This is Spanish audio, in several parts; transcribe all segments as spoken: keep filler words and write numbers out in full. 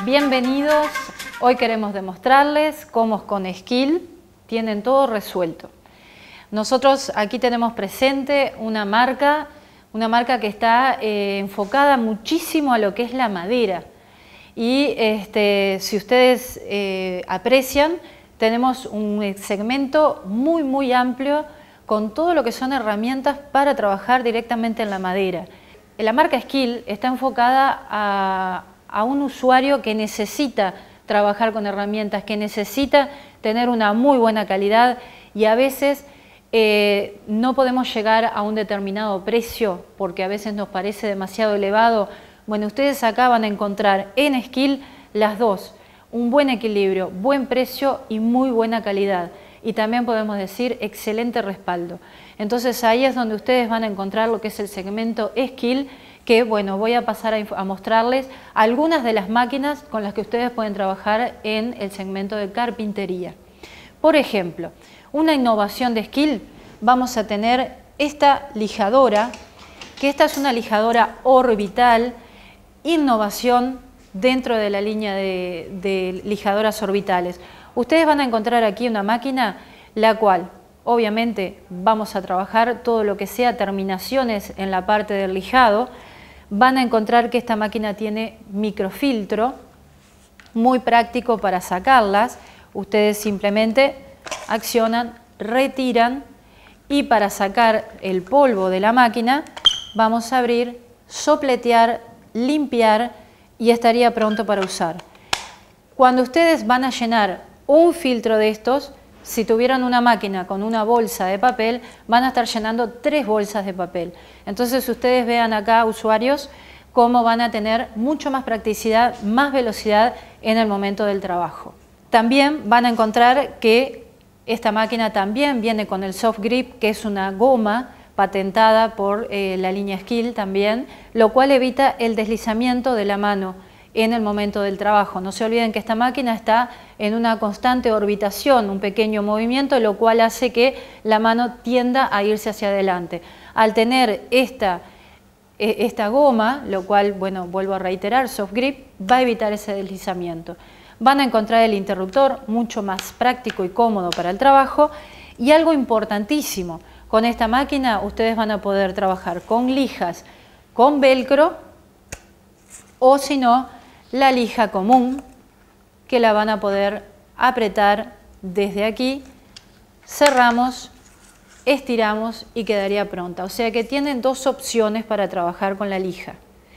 Bienvenidos, hoy queremos demostrarles cómo con Skill tienen todo resuelto. Nosotros aquí tenemos presente una marca, una marca que está eh, enfocada muchísimo a lo que es la madera. Y este, si ustedes eh, aprecian, tenemos un segmento muy muy amplio con todo lo que son herramientas para trabajar directamente en la madera. La marca Skill está enfocada a, a un usuario que necesita trabajar con herramientas, que necesita tener una muy buena calidad y a veces eh, no podemos llegar a un determinado precio porque a veces nos parece demasiado elevado. Bueno, ustedes acá van a encontrar en Skill las dos, un buen equilibrio, buen precio y muy buena calidad. Y también podemos decir excelente respaldo. Entonces ahí es donde ustedes van a encontrar lo que es el segmento Skill, que bueno, voy a pasar a, a mostrarles algunas de las máquinas con las que ustedes pueden trabajar en el segmento de carpintería. Por ejemplo, una innovación de Skill, vamos a tener esta lijadora, que esta es una lijadora orbital, innovación dentro de la línea de, de lijadoras orbitales. Ustedes van a encontrar aquí una máquina la cual obviamente vamos a trabajar todo lo que sea terminaciones en la parte del lijado. Van a encontrar que esta máquina tiene microfiltro, muy práctico para sacarlas. Ustedes simplemente accionan, retiran y para sacar el polvo de la máquina vamos a abrir, sopletear, limpiar y estaría pronto para usar. Cuando ustedes van a llenar un filtro de estos, si tuvieran una máquina con una bolsa de papel, van a estar llenando tres bolsas de papel. Entonces ustedes vean acá, usuarios, cómo van a tener mucho más practicidad, más velocidad en el momento del trabajo. También van a encontrar que esta máquina también viene con el soft grip, que es una goma patentada por eh, la línea Skill también, lo cual evita el deslizamiento de la mano en el momento del trabajo. No se olviden que esta máquina está en una constante orbitación, un pequeño movimiento, lo cual hace que la mano tienda a irse hacia adelante. Al tener esta, esta goma, lo cual, bueno, vuelvo a reiterar, soft grip, va a evitar ese deslizamiento. Van a encontrar el interruptor mucho más práctico y cómodo para el trabajo. Y algo importantísimo, con esta máquina ustedes van a poder trabajar con lijas con velcro o si no, la lija común, que la van a poder apretar desde aquí, cerramos, estiramos y quedaría pronta. O sea que tienen dos opciones para trabajar con la lija.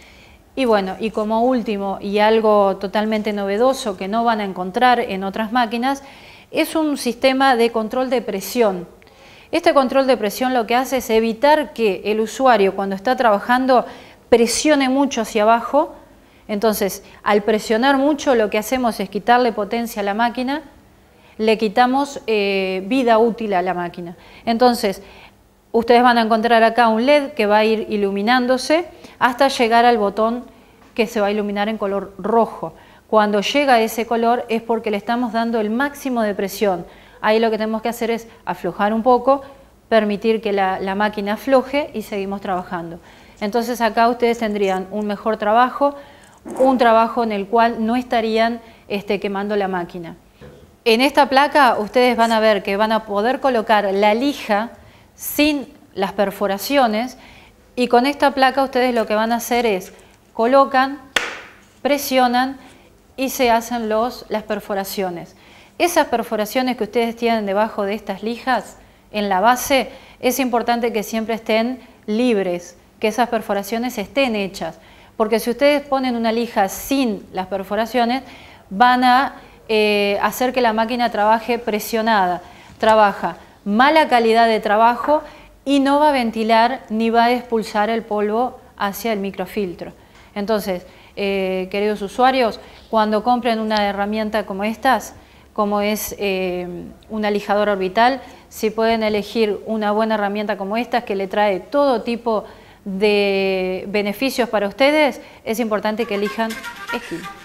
Y bueno, y como último y algo totalmente novedoso que no van a encontrar en otras máquinas, es un sistema de control de presión. Este control de presión lo que hace es evitar que el usuario cuando está trabajando presione mucho hacia abajo. Entonces, al presionar mucho lo que hacemos es quitarle potencia a la máquina, le quitamos eh, vida útil a la máquina. Entonces, ustedes van a encontrar acá un L E D que va a ir iluminándose hasta llegar al botón que se va a iluminar en color rojo. Cuando llega a ese color es porque le estamos dando el máximo de presión. Ahí lo que tenemos que hacer es aflojar un poco, permitir que la, la máquina afloje y seguimos trabajando. Entonces acá ustedes tendrían un mejor trabajo, un trabajo en el cual no estarían este, quemando la máquina. En esta placa ustedes van a ver que van a poder colocar la lija sin las perforaciones y con esta placa ustedes lo que van a hacer es colocan, presionan y se hacen los, las perforaciones. Esas perforaciones que ustedes tienen debajo de estas lijas en la base es importante que siempre estén libres, que esas perforaciones estén hechas. Porque si ustedes ponen una lija sin las perforaciones, van a eh, hacer que la máquina trabaje presionada, trabaja mala calidad de trabajo y no va a ventilar ni va a expulsar el polvo hacia el microfiltro. Entonces, eh, queridos usuarios, cuando compren una herramienta como estas, como es eh, una lijadora orbital, si pueden elegir una buena herramienta como esta que le trae todo tipo de beneficios para ustedes, es importante que elijan Skill.